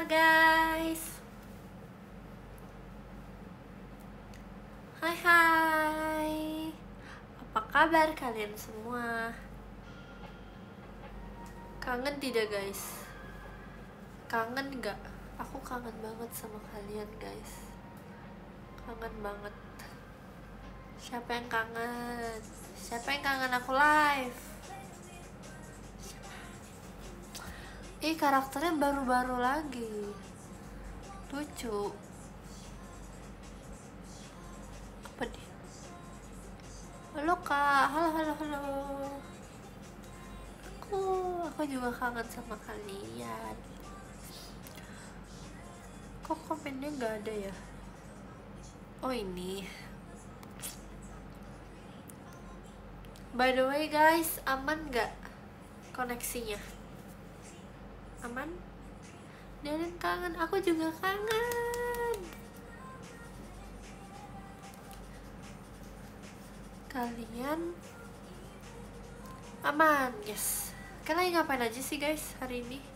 guys. Hai hai. Apa kabar kalian semua? Kangen tidak guys? Kangen gak? Aku kangen banget sama kalian guys. Kangen banget. Siapa yang kangen? Siapa yang kangen aku live? Karakternya baru-baru lagi. Lucu. Apa nih? Halo kak, halo. Aku juga kangen sama kalian. Kok komennya nggak ada ya? Oh ini. By the way guys, aman nggak koneksinya? Aman? Deren kangen, aku juga kangen. Kalian aman? Yes. Kalian ngapain aja sih guys hari ini?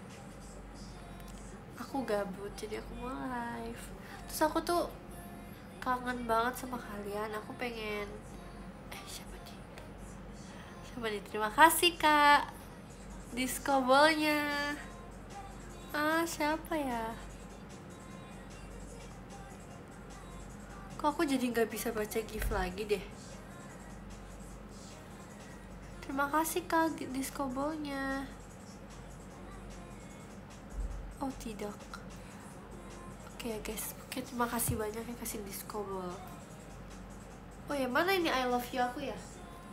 Aku gabut jadi aku mau live. Terus aku tuh kangen banget sama kalian. Aku pengen siapa nih? Terima kasih kak disco ballnya. Siapa ya? Kok aku jadi nggak bisa baca gift lagi deh. Terima kasih kak disco ballnya. Oh tidak. Oke guys, terima kasih banyak yang kasih disco ball. Oh ya, mana ini I love you aku ya?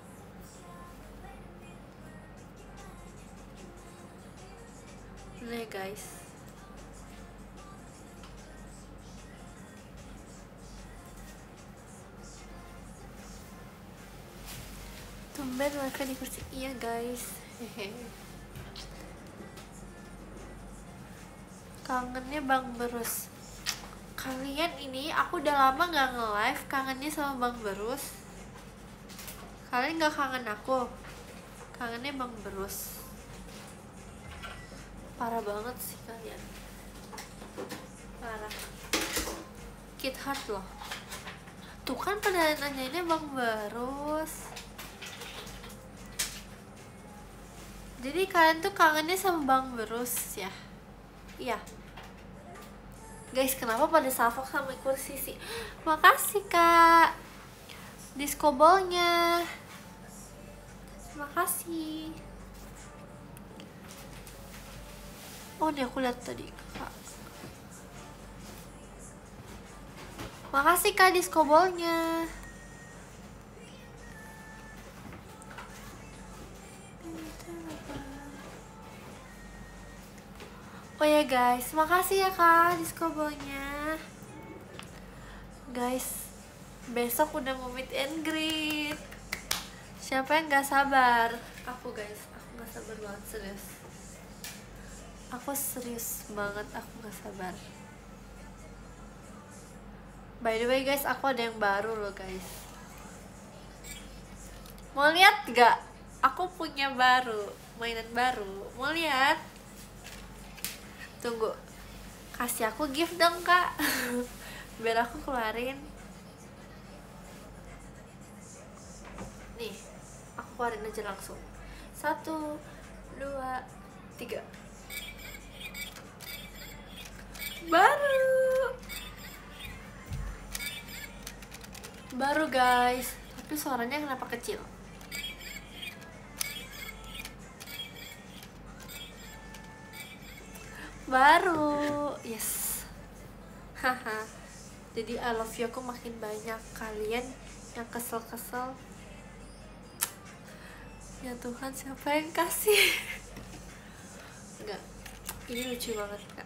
Nih guys. Tumben mereka di kursi. Iya guys. Kangennya Bang Berus. Kalian ini aku udah lama gak nge-live. Kangennya sama Bang Berus. Kalian gak kangen aku? Kangennya Bang Berus. Parah banget sih kalian. Parah. Kid Heart loh. Tuh kan pada nanyainnya Bang Berus. Jadi kalian tuh kangennya sama Bang Berus ya? Iya. Guys, kenapa pada salfok sama kursi sih? Makasih kak disco ballnya. Terima kasih. Oh nih aku lihat tadi kak. Makasih kak disco ballnya. Oh ya guys, makasih ya kak disco ballnya. Guys, besok udah mau meet and greet. Siapa yang gak sabar? Aku guys, aku gak sabar banget, serius. Aku serius banget, aku gak sabar. By the way guys, aku ada yang baru loh guys. Mau lihat gak? Aku punya baru, mainan baru. Mau lihat? Tunggu, kasih aku gift dong kak. Biar aku keluarin. Nih, aku keluarin aja langsung. 1, 2, 3. Baru guys, tapi suaranya kenapa kecil? Baru, yes. Haha. Jadi I love you aku makin banyak. Kalian yang kesel-kesel, ya Tuhan siapa yang kasih? Enggak, ini lucu banget kak.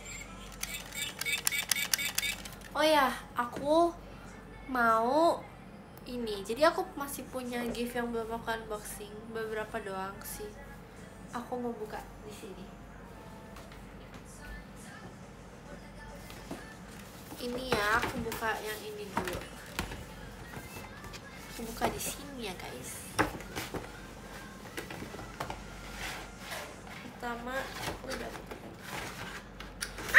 Oh ya, aku mau ini. Jadi aku masih punya gift yang belum aku unboxing, beberapa doang sih. Aku mau buka di sini. Ini ya, aku buka yang ini dulu. Aku buka di sini ya guys. Pertama, aku udah buka.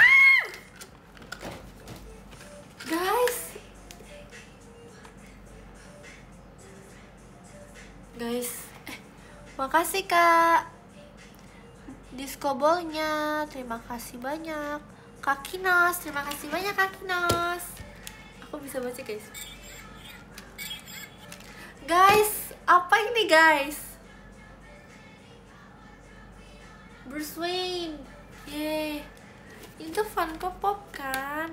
guys. Makasih Kak Disco Ball-nya, terima kasih banyak. Kak Kinos, terima kasih banyak Kak Kinos. Aku bisa baca guys. Guys, apa ini guys? Bruce Wayne. Yeay. Ini tuh Funko Pop kan?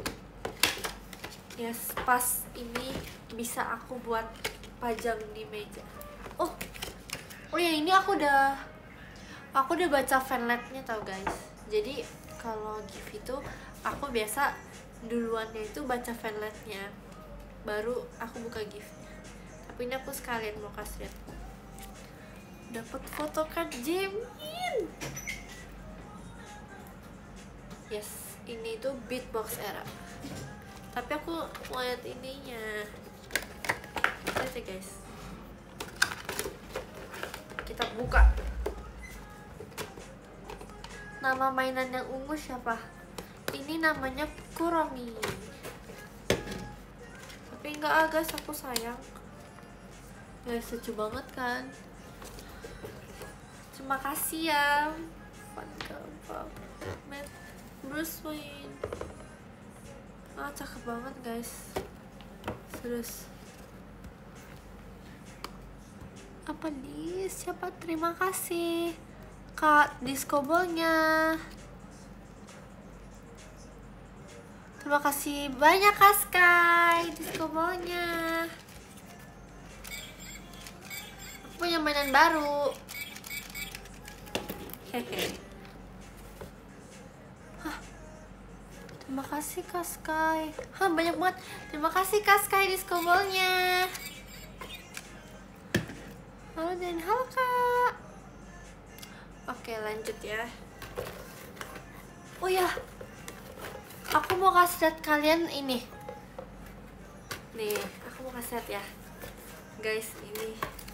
Yes, pas ini bisa aku buat pajang di meja. Oh ya, ini aku udah baca fanletnya tau guys. Jadi kalau gift itu aku biasa duluannya itu baca fanletnya, baru aku buka giftnya. Tapi ini aku sekalian mau kasih lihat. Dapat foto Kak Jamin. Yes, ini tuh Beatbox Era. Tapi aku mau lihat ininya. Lihat ya guys. Kita buka. Nama mainan yang ungu siapa? Ini namanya Kuromi. Tapi enggak guys, aku sayang. Guys, lucu banget kan? Terima kasih ya. Bruce Wayne. Cakep banget guys. Serius. Apa nih? Siapa? Terima kasih Kak Disco Ball-nya. Terima kasih banyak Kak Sky Disco Ball-nya. Aku punya mainan baru. Hehe. Terima kasih Kak Sky. Banyak banget. Terima kasih Kak Sky Disco Ball-nya. Halo dan halo Kak. Oke, lanjut ya. Oh ya, aku mau kasih lihat kalian ini. Nih, aku mau kasih lihat ya guys, ini.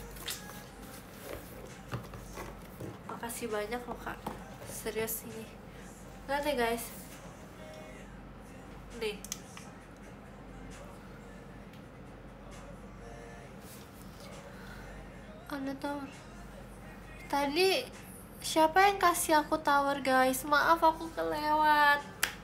Makasih banyak loh Kak. Serius ini. Lihat ya guys. Nih. Ada tower. Tadi siapa yang kasih aku tower guys? Maaf aku kelewat.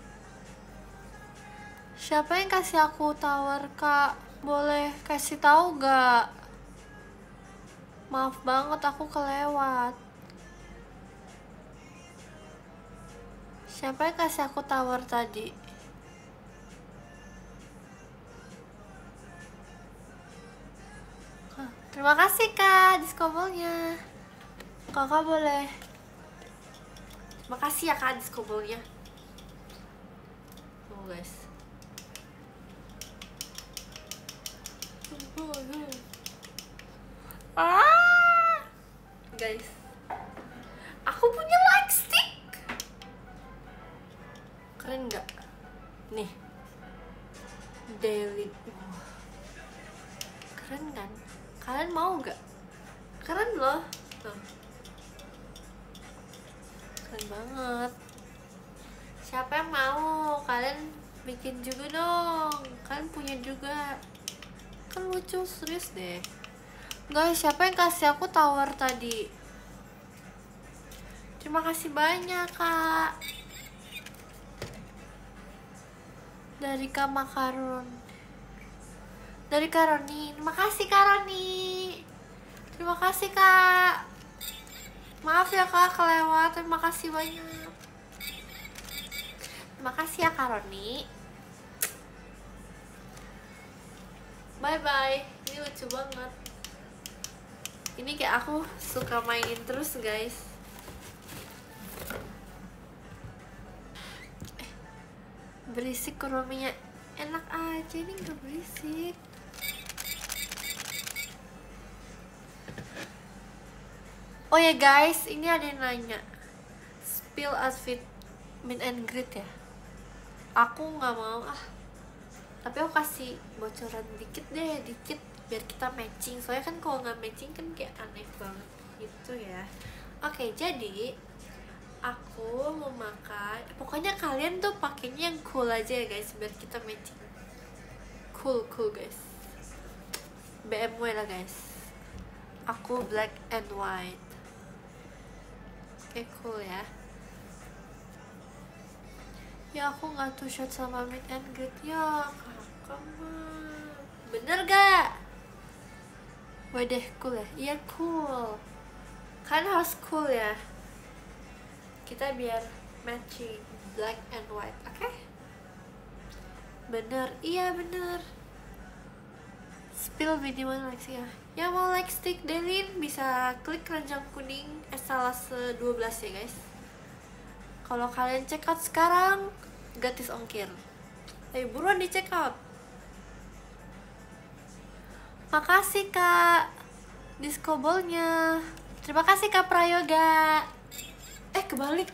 Siapa yang kasih aku tower Kak? Boleh kasih tahu gak? Maaf banget aku kelewat. Siapa yang kasih aku tower tadi? Terima kasih Kak Disco Ball-nya. Kakak boleh. Terima kasih ya Kak Disco Ball-nya. Tuh guys. Guys, aku punya light stick. Keren nggak? Nih, daily. Keren kan? Kalian mau gak? Keren loh. Tuh. Keren banget. Siapa yang mau? Kalian bikin juga dong. Kalian punya juga. Kan lucu, serius deh. Guys, siapa yang kasih aku tower tadi? Terima kasih banyak Kak. Dari Kak Makaron. Dari Kak Roni. Terima kasih Kak Roni. Terima kasih Kak. Maaf ya Kak kelewat. Terima kasih banyak. Terima kasih ya Kak Roni. Bye bye. Ini lucu banget. Ini kayak aku suka mainin terus guys. Berisik Kurominya. Enak aja, ini gak berisik. Oh ya guys, ini ada yang nanya spill outfit meet and greet ya. Aku nggak mau tapi aku kasih bocoran dikit deh, dikit biar kita matching. Soalnya kan kalau nggak matching kan kayak aneh banget gitu ya. Oke, jadi aku mau makan. Pokoknya kalian tuh pakainya yang cool aja ya guys, biar kita matching. Cool guys. BMW lah guys. Aku black and white. Oke, cool ya. Ya aku nggak two shot sama meet and greet ya, kakak mah. Bener gak? Waduh, cool ya? Iya cool. Kan harus cool ya. Kita biar matching black and white, oke? Bener, iya bener. Spill minimal likes ya. Yang mau like stick Delin bisa klik keranjang kuning etalase 12 ya guys. Kalau kalian check out sekarang gratis ongkir. Ayo buruan di check out. Makasih kak disco ballnya. Terima kasih kak Prayoga. Kebalik.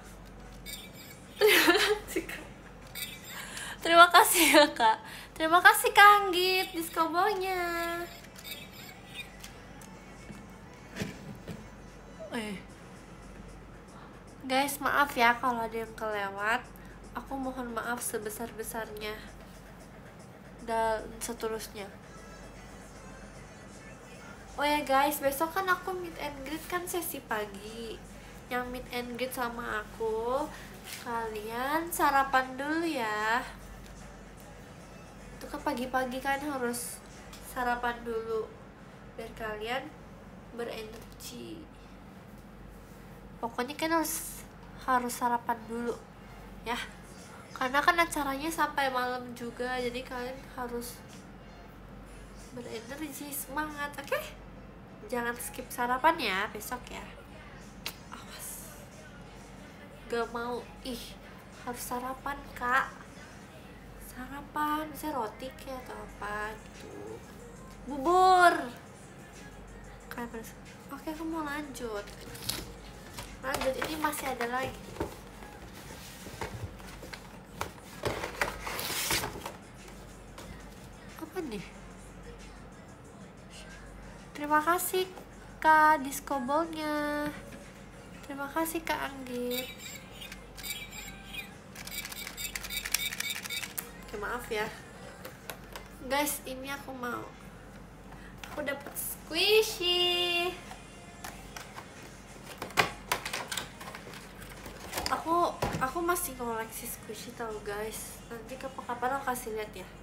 Terima kasih ya kak. Terima kasih kak Anggit disco ballnya. Guys, maaf ya kalau ada yang kelewat. Aku mohon maaf sebesar-besarnya dan seterusnya. Oh ya guys, besok kan aku meet and greet kan sesi pagi. Yang meet and greet sama aku, kalian sarapan dulu ya. Itu kan pagi-pagi kan harus sarapan dulu biar kalian berenergi. Pokoknya kan harus sarapan dulu ya, karena kan acaranya sampai malam juga, jadi kalian harus berenergi, semangat, oke? Jangan skip sarapan ya besok ya. Awas, gak mau, harus sarapan kak. Sarapan, bisa roti kayak atau apa gitu, bubur kayak. Oke, aku mau lanjut, ini masih ada lagi. Apa nih? Terima kasih kak disco ballnya. Terima kasih kak Anggit. Oke, maaf ya guys, ini aku dapat squishy. Aku masih koleksi squishy tau guys. Nanti kapan-kapan aku kasih lihat ya.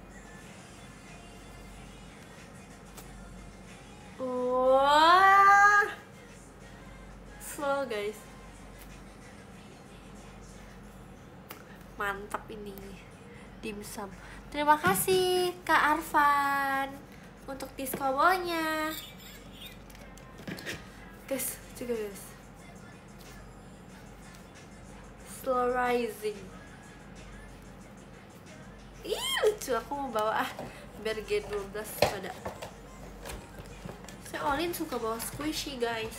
Wah, slow guys, mantap ini dimsum. Terima kasih Kak Arfan untuk disco ball-nya. Guys, juga guys, slow rising. Lucu, aku mau bawa biar G12 pada. Saya Olin suka bawa squishy guys.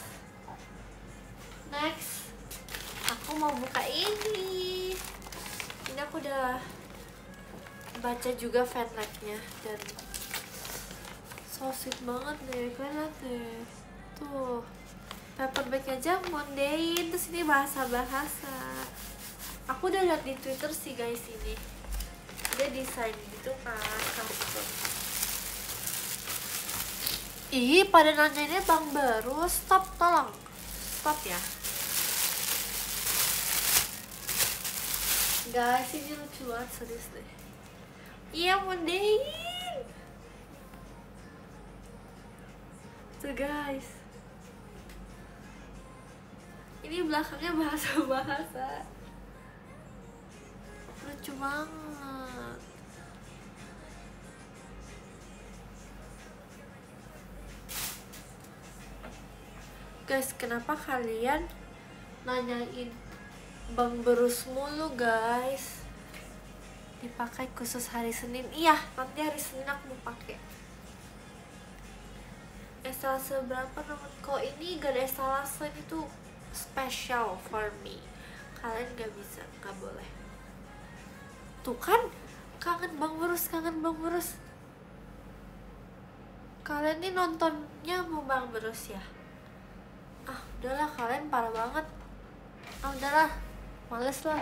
Next, aku mau buka ini. Ini aku udah baca juga fanlightnya dan so sweet banget deh, kalian lihat deh. Tuh, paperback aja mondain, terus ini bahasa-bahasa. Aku udah lihat di Twitter sih guys, ini dia desain gitu kan, custom. Pada nanyainnya Bang Baru, stop, tolong stop ya guys, ini lucu banget, serius deh. Iya, mondain tuh guys, ini belakangnya bahasa-bahasa, lucu banget. Guys, kenapa kalian nanyain Bang Berus mulu guys? Dipakai khusus hari Senin. Iya, nanti hari Senin aku mau pakai. Etalase berapa nomor? Kok ini gak ada etalase, itu special for me. Kalian gak bisa, gak boleh. Tuh kan, kangen Bang Berus, kangen Bang Berus. Kalian nih nontonnya mau Bang Berus ya? Udahlah, kalian parah banget. Udahlah, males lah.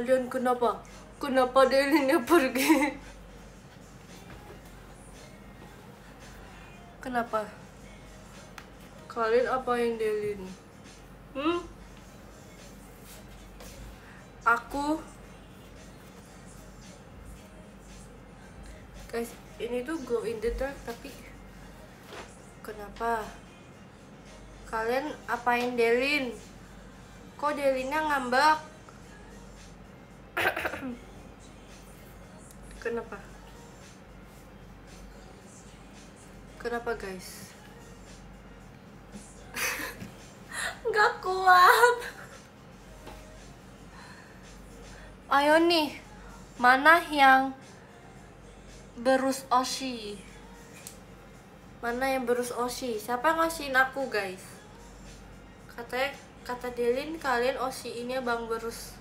Kalian kenapa? Kenapa Delinnya pergi? Kenapa? Kalian apain Delin? Aku guys, ini tuh go in the dark, tapi kenapa? Kalian apain Delin? Kok Delinnya ngambek? Kenapa? Kenapa guys? Nggak kuat. Ayo nih, mana yang berus Oshi? Mana yang berus Oshi? Siapa yang ngasihin aku guys? Kata Delin kalian Oshi-nya Bang Berus.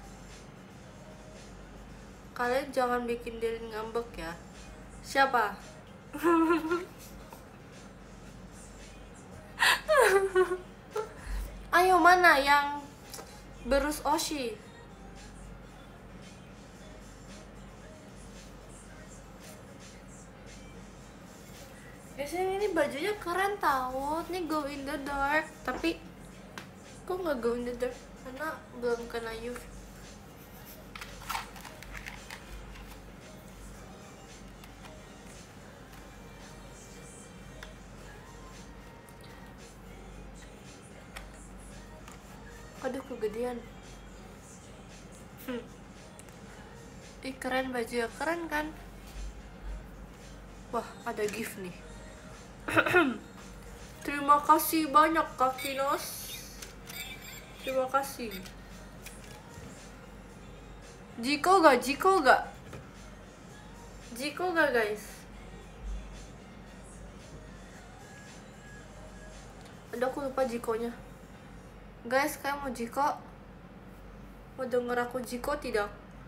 Kalian jangan bikin Delin ngambek ya. Siapa? Ayo, mana yang berus Oshi? Guys, ini bajunya keren tau. Ini go in the dark, tapi kok nggak go in the dark? Karena belum kena UV. Aduh, kegedean. Ih, keren bajunya, keren kan? Wah, ada gift nih. Terima kasih banyak Kak Kinos. Terima kasih. Jiko gak guys? Aduh, aku lupa Jikonya. Guys, kalian mau Jiko? Mau denger aku Jiko tidak?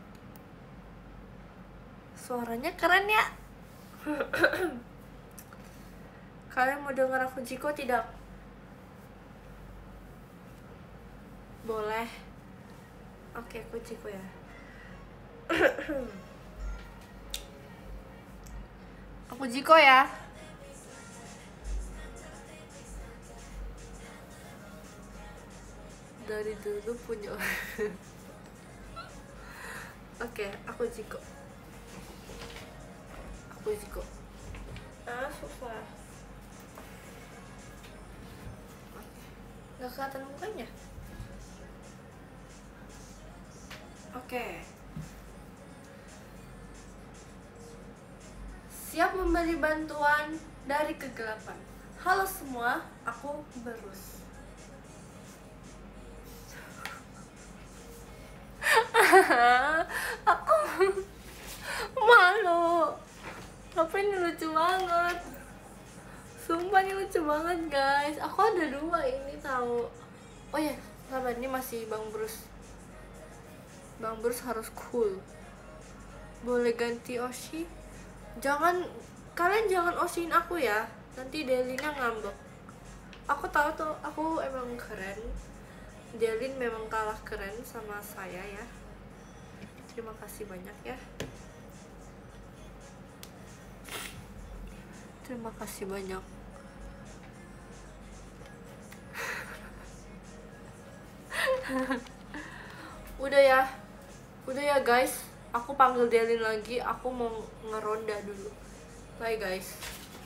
Suaranya keren ya. Kalian mau denger aku Jiko tidak? Boleh. Oke, aku Jiko ya. Aku Jiko ya. Dari dulu punya. Oke, aku Jiko. Susah. Gak kelihatan mukanya. Oke. Siap memberi bantuan dari kegelapan. Halo semua, aku Berus. Aku malu. Tapi ini lucu banget. Sumpah ini lucu banget guys. Aku ada 2 ini tahu. Oh ya, sabar, ini masih Bang Bruce. Bang Bruce harus cool. Boleh ganti Oshi? Kalian jangan Oshin aku ya. Nanti Delinnya ngambek. Aku tahu tuh, aku emang keren. Delin memang kalah keren sama saya ya. Terima kasih banyak ya. Terima kasih banyak. Udah ya guys. Aku panggil Delin lagi. Aku mau ngeronda dulu. Bye guys.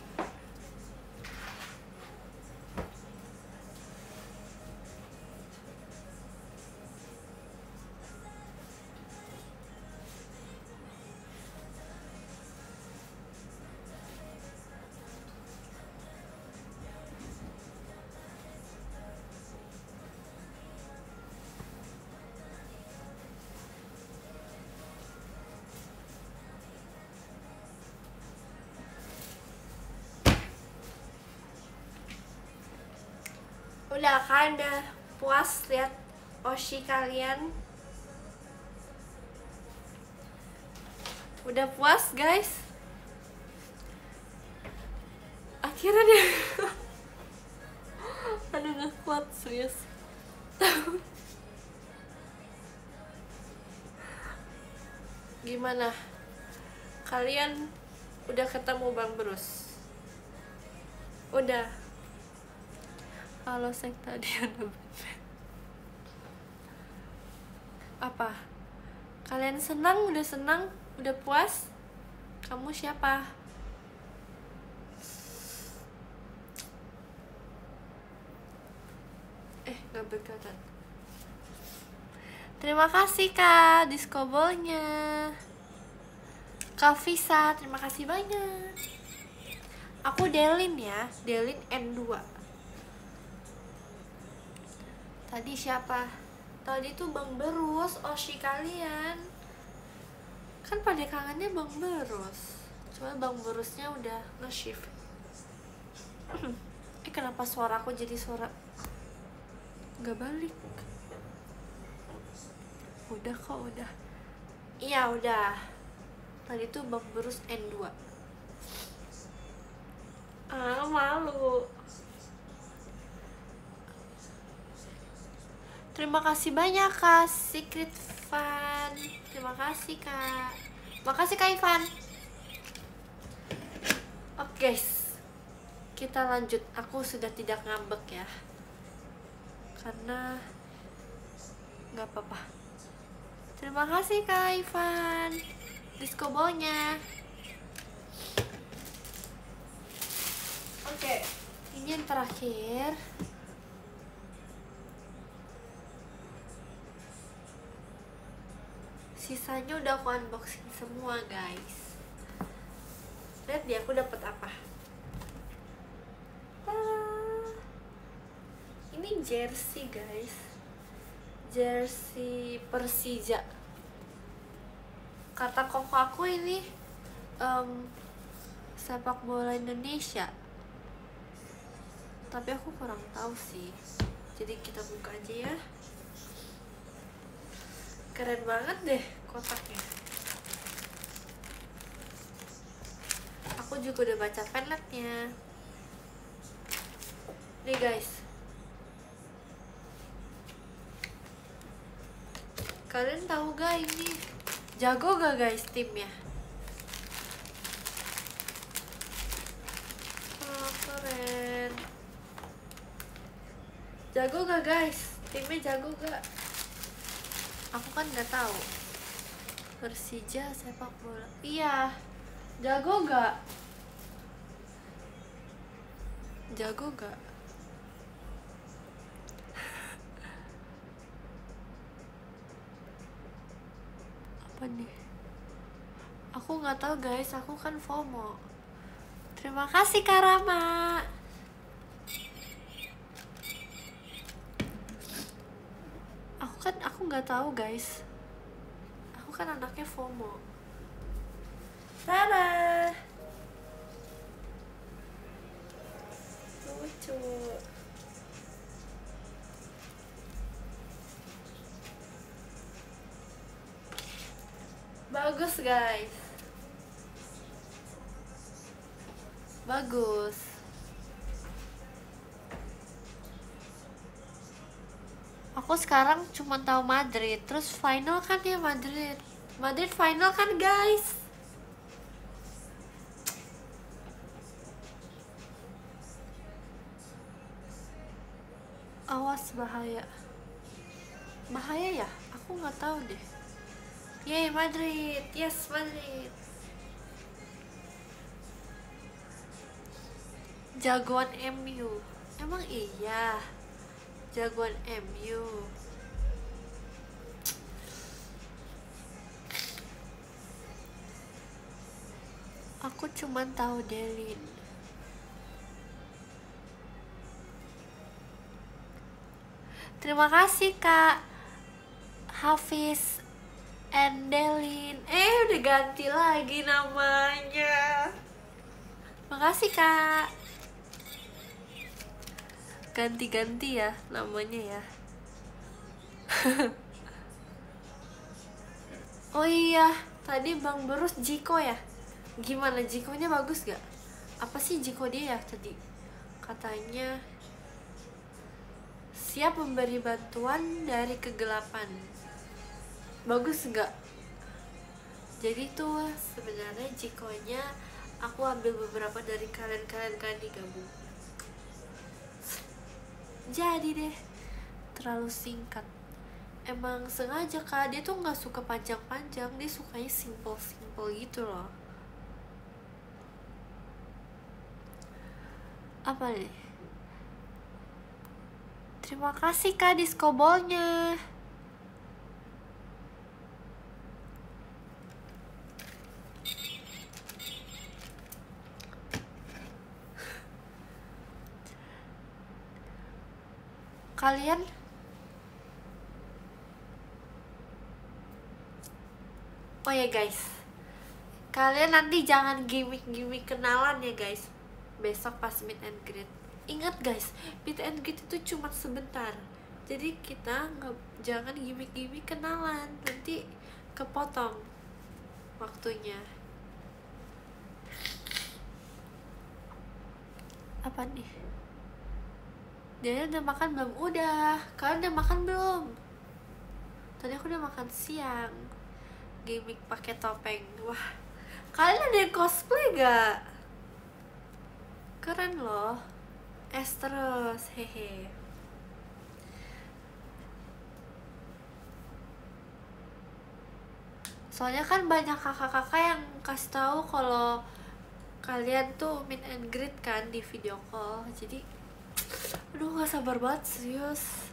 Udah kan, udah puas lihat Oshi kalian? Udah puas guys? Akhirnya dia. Aduh, gak kuat serius. Gimana? Kalian udah ketemu Bang Brus? Udah. Halo sekta Diana. Apa? Kalian senang? Udah senang? Udah puas? Kamu siapa? Gak berkatan. Terima kasih Kak diskobolnya. Kak Visa, terima kasih banyak. Aku Delin ya, Delin N2. Tadi siapa? Tadi tuh Bang Berus, Oshi kalian. Kan pada kangennya Bang Berus. Cuma Bang Berusnya udah nge-shift. Kenapa suara aku jadi suara gak balik? Udah kok, udah. Iya udah. Tadi tuh Bang Berus N2. Malu. Terima kasih banyak Kak Secret Fun. Terima kasih Kak. Makasih Kak Ivan. Oke guys, kita lanjut. Aku sudah tidak ngambek ya, karena nggak apa-apa. Terima kasih Kak Ivan diskobolnya. Oke, ini yang terakhir. Sisanya udah aku unboxing semua guys. Lihat dia aku dapat apa. Ini jersey guys, jersey Persija. Kata koko aku ini sepak bola Indonesia, tapi aku kurang tahu sih. Jadi kita buka aja ya. Keren banget deh kotaknya. Aku juga udah baca penletnya. Nih guys, kalian tahu gak ini jago gak guys timnya? Oh, keren. Jago gak guys? Timnya jago gak? Aku kan nggak tahu. Persija sepak bola. Iya. Jago gak? Jago gak? Apa nih? Aku nggak tahu guys. Aku kan FOMO. Terima kasih Kak Rama. Aku nggak tahu guys. Aku kan anaknya FOMO. Tada. Lucu. Bagus guys. Bagus. Aku sekarang cuma tahu Madrid, terus final kan ya Madrid. Madrid final kan guys. Awas bahaya. Bahaya ya? Aku nggak tahu deh. Yeay Madrid, yes Madrid. Jagoan MU. Emang iya. Jagoan MU. Aku cuman tahu Delin. Terima kasih Kak Hafiz and Delin. Udah ganti lagi namanya. Makasih Kak. Ganti-ganti ya namanya ya. Oh iya, tadi Bang Berus Jiko ya. Gimana Jikonya bagus gak? Apa sih Jiko dia ya tadi? Katanya siap memberi bantuan dari kegelapan. Bagus gak? Jadi tuh sebenarnya jikonya aku ambil beberapa dari kalian kan digabung. Jadi deh terlalu singkat. Emang sengaja Kak, dia tuh nggak suka panjang-panjang, dia sukanya simple gitu loh. Apa nih? Terima kasih Kak diskobolnya. Kalian oh ya guys, kalian nanti jangan gimmick kenalan ya guys. Besok pas meet and greet, ingat guys, meet and greet itu cuma sebentar. Jadi kita nggak, jangan gimmick kenalan, nanti kepotong waktunya. Apa nih? Dia udah makan belum? Udah. Kalian udah makan belum? Tadi aku udah makan siang. Gimmick pakai topeng. Wah, kalian ada yang cosplay gak? Keren loh. Terus, hehe. Soalnya kan banyak kakak-kakak yang kasih tahu kalau kalian tuh meet and greet kan di video call. Jadi aduh gak sabar banget serius.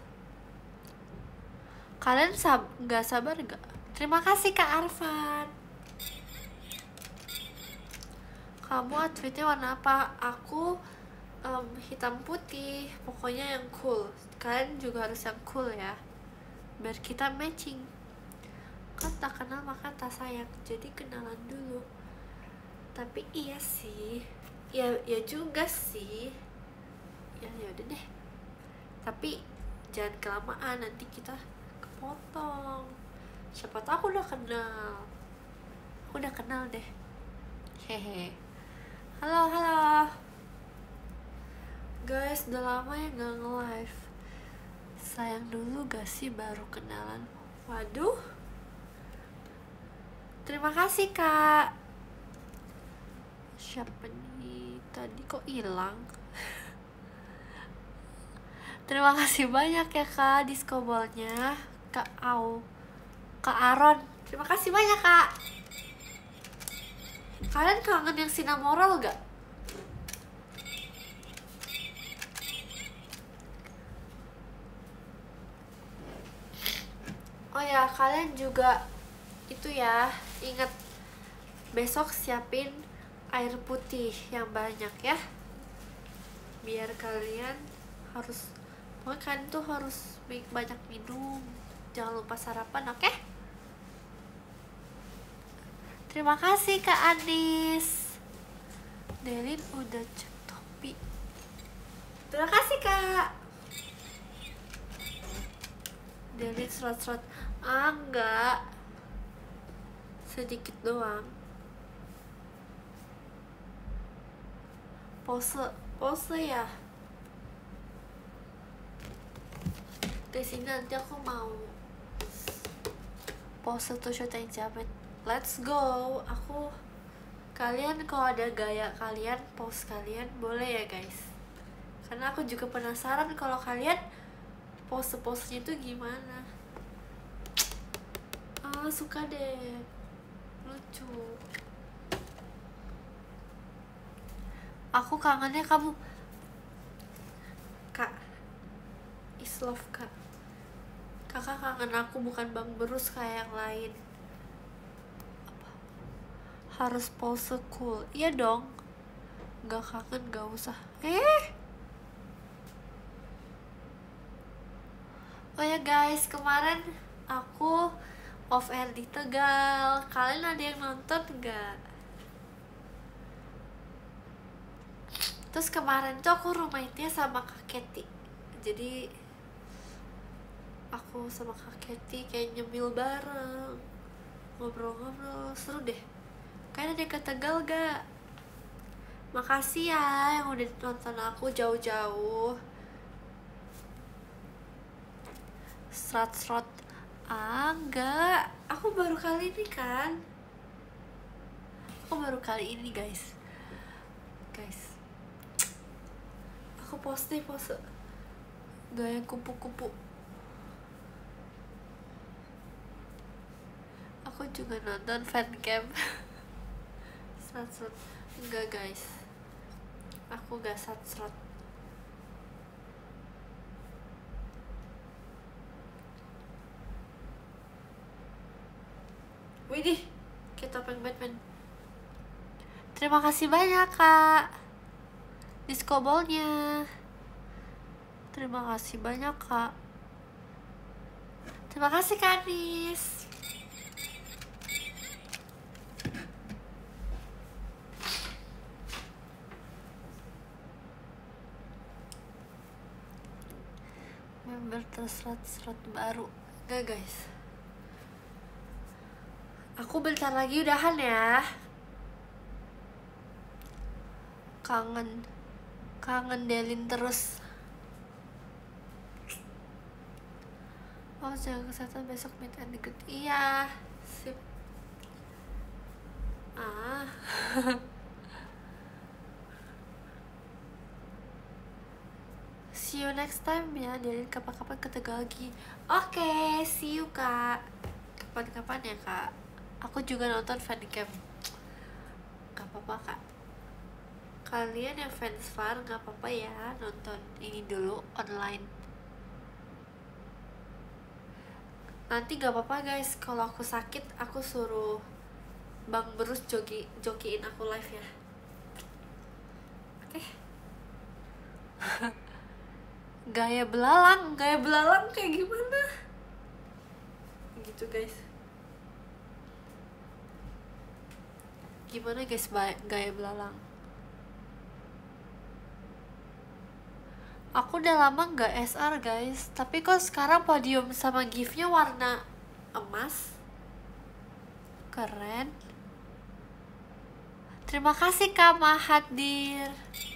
Kalian gak sabar gak? Terima kasih Kak Arfan. Kamu outfitnya warna apa? Aku hitam putih, pokoknya yang cool. Kalian juga harus yang cool ya, biar kita matching. Kan tak kenal maka tak sayang, jadi kenalan dulu. Tapi iya sih, ya juga sih. Ya udah deh. Tapi jangan kelamaan, nanti kita kepotong. Siapa tahu aku udah kenal deh. Hehe. Halo guys, udah lama ya gak nge-live. Sayang dulu gak sih baru kenalan? Waduh, terima kasih Kak. Siapa nih tadi kok hilang? Terima kasih banyak ya Kak diskobolnya. Kak Aron, terima kasih banyak Kak. Kalian kangen yang Sinamoral gak? Oh ya, kalian juga itu ya, ingat besok siapin air putih yang banyak ya, biar kalian harus, pokoknya kalian tuh harus banyak minum, jangan lupa sarapan, oke? Terima kasih Kak Anis. Delin udah cek topi. Terima kasih Kak. Delin slot enggak, sedikit doang. Pose ya. Di sini nanti aku mau pose tuh shot yang jamet. Let's go. Kalian kalau ada gaya kalian, pose kalian boleh ya guys. Karena aku juga penasaran kalau kalian pose-posenya itu gimana. Suka deh, lucu. Aku kangennya kamu Kak Islove Kak. Kakak kangen aku, bukan Bang Berus kayak yang lain. Apa? Harus pose cool. Iya dong. Gak kangen gak usah. Oh ya guys, kemarin aku off air di Tegal. Kalian ada yang nonton gak? Terus kemarin tuh aku roommate-nya sama Kak Keti. Jadi aku sama Kak Keti kayak nyemil bareng, ngobrol-ngobrol, seru deh. Kalian ada yang ke Tegal gak? Makasih ya yang udah nonton aku jauh-jauh. Srot enggak, aku baru kali ini kan. Aku baru kali ini guys, aku pose gaya kupu-kupu. Aku juga nonton fancam. Satsut enggak guys, aku gak satsut. Widih, kayak topeng Batman. Terima kasih banyak kak disco ballnya. Terima kasih banyak kak. Terima kasih kak Anis. Member terserat baru. Gak guys, aku bentar lagi udahan ya. Kangen Delin terus. Oh, jaga kesehatan, besok meet and greet. Iya, sip. See you next time ya. Delin kapan-kapan ke Tegal lagi. Oke, see you kak. Kapan-kapan ya kak. Aku juga nonton fancam. Gak apa-apa kak. Kalian yang fans Far gak apa-apa ya nonton ini dulu online. Nanti gak apa-apa guys, kalau aku sakit aku suruh Bang Berus jokiin aku live ya. Oke. Gaya belalang kayak gimana? Gitu guys. Gimana guys gaya belalang? Aku udah lama nggak SR guys, tapi kok sekarang podium sama giftnya warna emas. Keren. Terima kasih Kak Mahathir.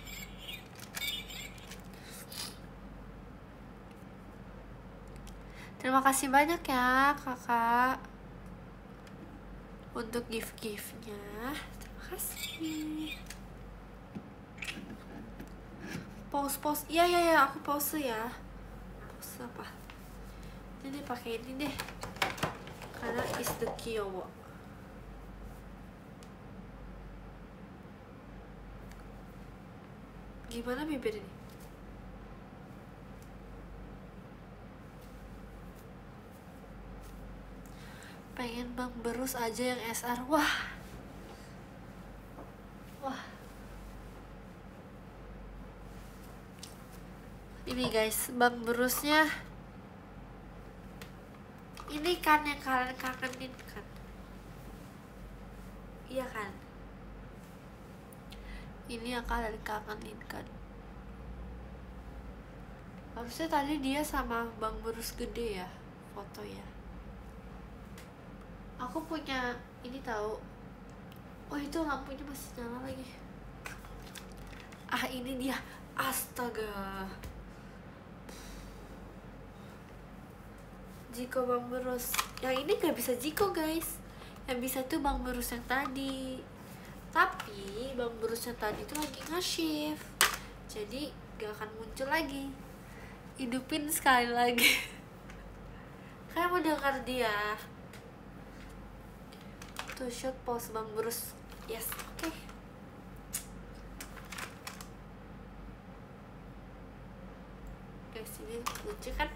Terima kasih banyak ya kakak untuk gift-giftnya. Terima kasih. Pause. Iya, aku pause ya. Pause apa? Ini pakai ini deh. Karena is the Kyowo. Gimana bibir ini? Pengen Bang Berus aja yang SR. Wah. Ini guys, Bang Berusnya ini kan yang kalian kangenin kan? Iya kan? Ini yang kalian kangenin kan? Harusnya tadi dia sama Bang Berus gede ya foto ya. Aku punya ini tahu. Oh itu lampunya masih nyala lagi. Ini dia. Astaga. Jiko Bang Berus. Yang ini gak bisa Jiko guys. Yang bisa tuh Bang Berus yang tadi. Tapi Bang Berus yang tadi tuh lagi nge-shift. Jadi gak akan muncul lagi. Hidupin sekali lagi. Kayak mau dengar dia. Tuh shot pose Bang Berus. Yes, oke. Guys, ini lucu kan?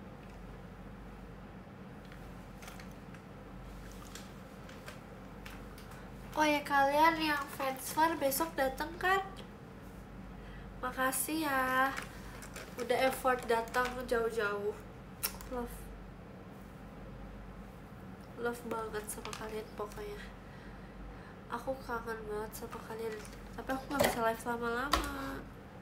Oh ya, kalian yang fans Far besok datang kan? Makasih ya udah effort datang jauh-jauh. Love banget sama kalian pokoknya. Aku kangen banget sama kalian. Tapi aku gak bisa live lama-lama.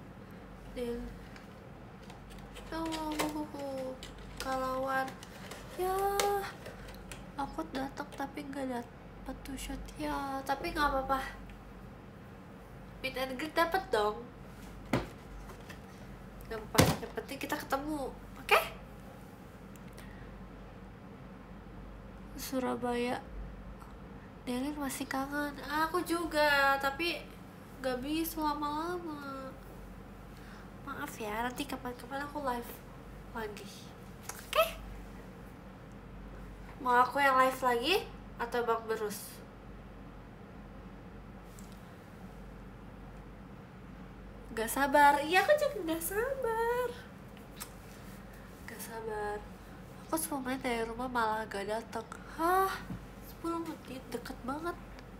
Kalauan ya, aku datang tapi gak dapet tuh shot ya. Tapi gak apa-apa, meet and greet dapet dong. Gak apa-apa, yang penting kita ketemu. Oke? Surabaya Delin masih kangen. Aku juga, tapi gak bisa lama-lama. Maaf ya, nanti kapan-kapan aku live lagi. Oke? Mau aku yang live lagi atau Bang Berus? Gak sabar. Iya, aku juga gak sabar. Gak sabar. Aku 10 menit dari rumah malah gak datang. Hah? 10 menit deket banget.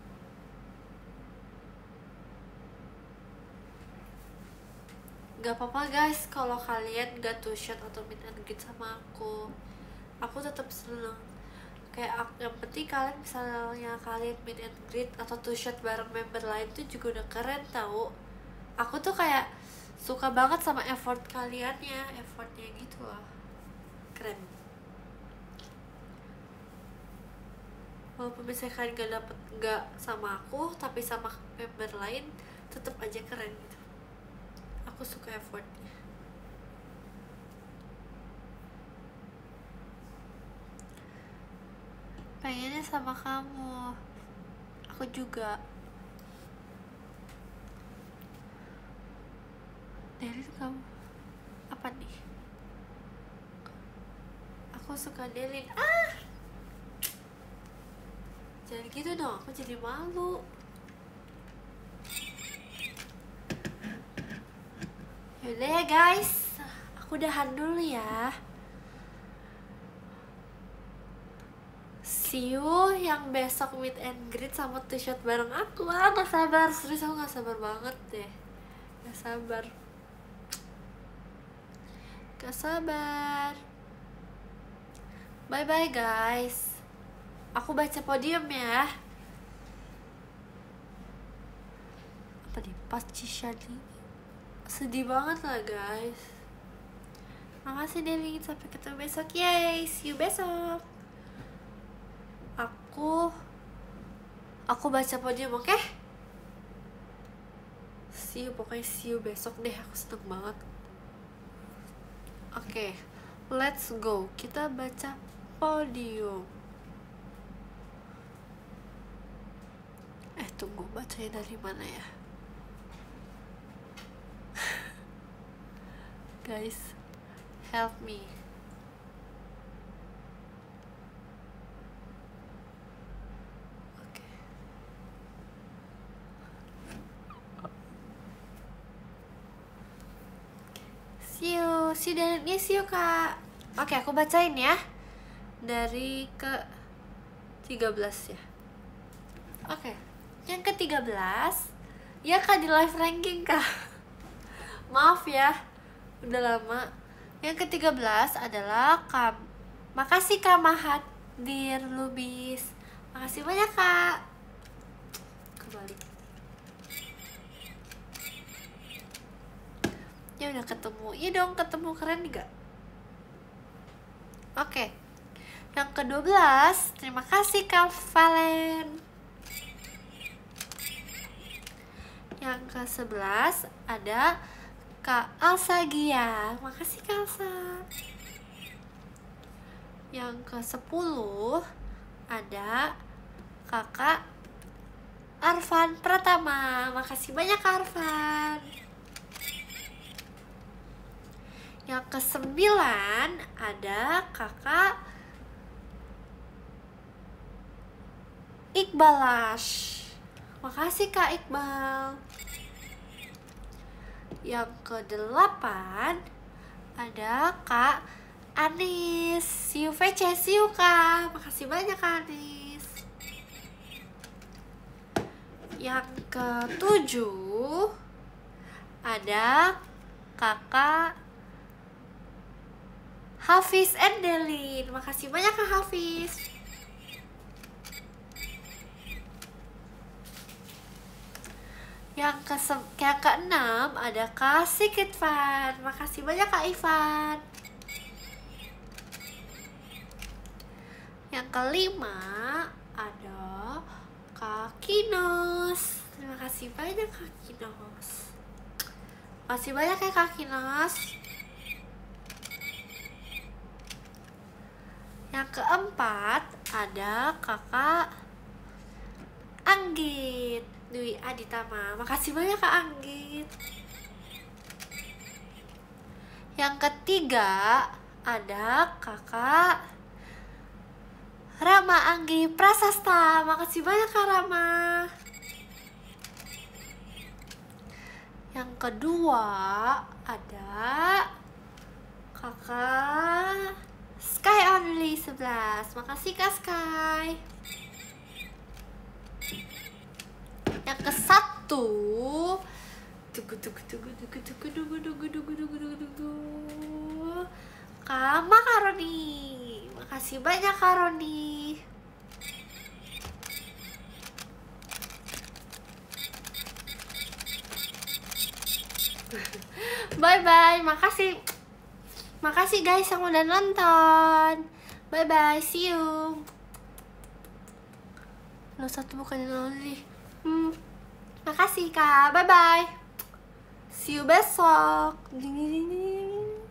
Gak apa-apa guys kalau kalian gak two shot atau meet and greet sama aku tetap seneng. Kayak yang penting kalian misalnya kalian meet and greet atau two shot bareng member lain tuh juga udah keren tau. Aku tuh kayak suka banget sama effort kaliannya, effortnya gitu loh, keren. Walaupun misalnya kalian gak sama aku tapi sama member lain tetap aja keren gitu. Aku suka effortnya. Pengennya sama kamu. Aku juga. Delin kamu apa nih? Aku suka Delin. Jangan gitu dong, aku jadi malu. Yaudah ya guys, aku udahan dulu ya. See you yang besok meet and greet sama two shot bareng aku. Gak sabar, serius aku gak sabar banget deh. Gak sabar. Gak sabar. Bye bye guys. Aku baca podium ya. Apa nih? Pacishani. Sedih banget lah guys. Makasih Delin, sampai ketemu besok. Yay, see you besok. Aku baca podium, oke? Okay? Pokoknya see you besok deh. Aku seneng banget. Oke, let's go. Kita baca podium. Tunggu, bacanya dari mana ya? Guys, help me. Oke. See you kak. Oke, aku bacain ya. Dari ke 13 ya. Oke, yang ke-13 ya kak, di live ranking kak. Maaf ya, udah lama. Yang ke-13 adalah makasih Kak Mahathir Lubis. Makasih banyak Kak. Kembali. Ya udah ketemu. Iya dong, ketemu, keren gak? Oke. Yang ke-12, terima kasih Kak Valen. Yang ke-11 ada Kak Alsa Gia. Makasih Kak Alsa. Yang ke-10 ada Kakak Arfan Pratama. Makasih banyak Kak Arfan. Yang ke-9 ada Kakak Iqbalash. Makasih Kak Iqbal. Yang ke-8 ada Kak Anis. See you VC, see you Kak. Makasih banyak Kak Anis. Yang ke-7 ada Kakak Hafiz and Delin. Makasih banyak Kak Hafiz. Yang ke-6 ada Kak Sikitvan. Makasih banyak Kak Ivan. Yang ke-5 ada Kak Kinos. Terima kasih banyak Kak Kinos. Makasih banyak ya Kak Kinos. Yang ke-4 ada Kakak Anggit Dwi Aditama. Makasih banyak Kak Anggit. Yang ketiga ada Kakak Rama Anggi Prasasta. Makasih banyak Kak Rama. Yang kedua ada Kakak Sky Only 11. Makasih Kak Sky. Yang ke-1 Kak Makaroni. Makasih banyak Kak Roni. Bye bye. Makasih guys yang udah nonton. Bye bye, see you. Lo satu bukan lonely. Makasih Kak. Bye bye. See you besok. Ding ding ding.